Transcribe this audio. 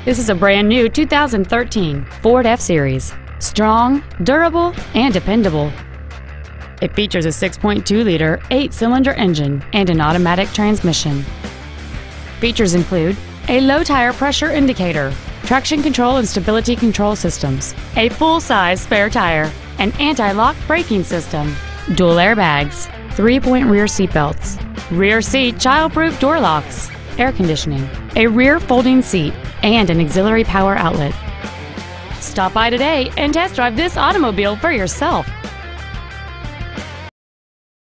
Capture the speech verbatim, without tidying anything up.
This is a brand new two thousand thirteen Ford F-Series. Strong, durable, and dependable. It features a six point two liter eight-cylinder engine and an automatic transmission. Features include a low tire pressure indicator, traction control and stability control systems, a full-size spare tire, an anti-lock braking system, dual airbags, three-point rear seat belts, rear seat child-proof door locks, air conditioning, a rear folding seat, and an auxiliary power outlet. Stop by today and test drive this automobile for yourself.